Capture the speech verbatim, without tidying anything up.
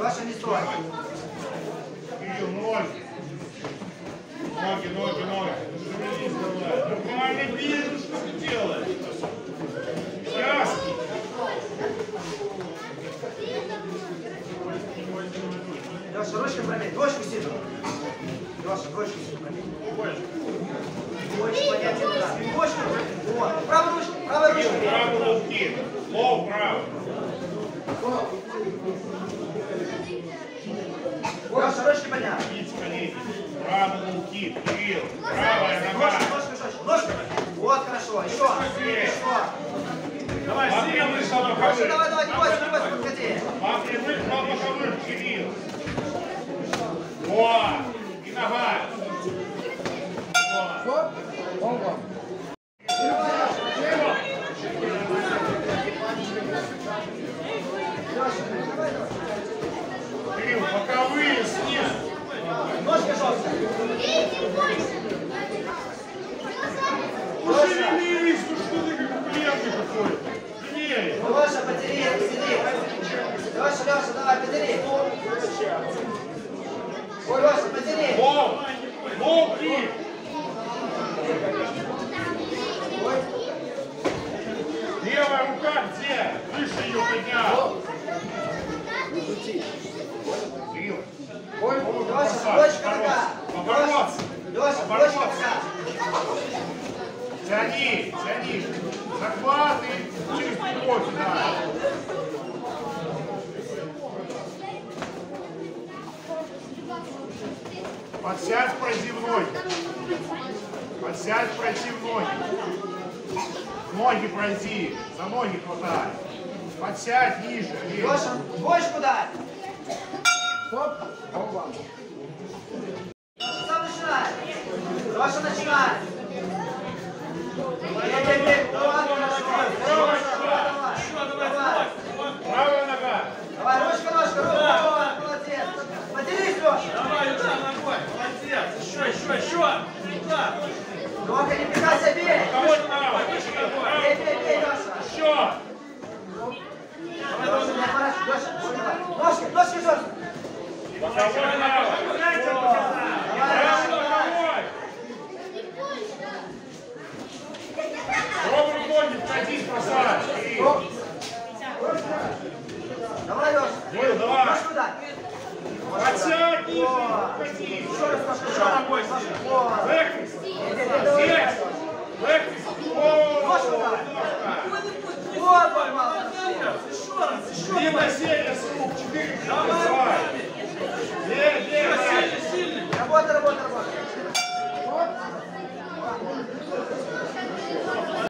Леша, не стой. Кирилл, ноги. Ноги, ноги, ноги. Шевелись давай. Нормально бей, ну что ты делаешь? Яски. Леша, ручкой пробей. Двоечку сильно. Леша, двоечку сильно пробей. Двоечку поднять не надо. Двоечку. Вот. Правой ручкой. Правой ручкой. Правой руки. Лоу, правый. Леша, ручки поднял. Бить колени. Правой руки. Кирилл. Правая нога. Ножка, ножка, ножка. Вот, хорошо. Еще. Еще. Давай, сильно, чтобы Давай, давай, давай, не бойся, не бойся, подходи. по прямым, по боковым, Кирилл. О, и нога. О. Кирилл, боковые снизу. Ножка жестко. Пошевелись, ну что ты как пленный какой-то. Сильнее. Леша, потяни, сиди. Леша, Леша, давай, потяни. Ой, Леша, потяни. Лоу, лоу, кик. Левая рука где? Выше ее поднял. Кирилл. Леша, бочка нога. Побороться. Леша, бочка нога. Тяни, тяни. Захваты через любовь, да. Подсядь, пройди в ноги. Подсядь, пройди в ноги. Ноги пройди. За ноги хватай. Подсядь ниже. Леша, бочку дай. Стоп. Оба. Сам начинай. Леша, начинай. Правая нога. Давай, ручка, ножка, ручка. Молодец. Поделись, Леша. Давай, Леша, ногой. Молодец. Еще, еще, еще. Сюда. Нога, не пихайся, бей. Кого-то право. Выше ногой. Бей, бей, бей, Леша. Еще. Леша, не оборачивай. Леша, давай. Ножки, ножки жестко. Боковой право. Право боковой. Пробуй ноги, пройдись, бросай. Давай, Леша. Кирилл, давай. Ножку дай. Подсядь ниже. О. Уходи. Еще раз ножку Еще дай. ногой здесь. О. Легкость. Здесь. Легкость. О, Ножку дай. ножка. Вот, поймал. Еще раз, еще раз. Длинная серия с рук. Четыре. Давай. Лев, лев,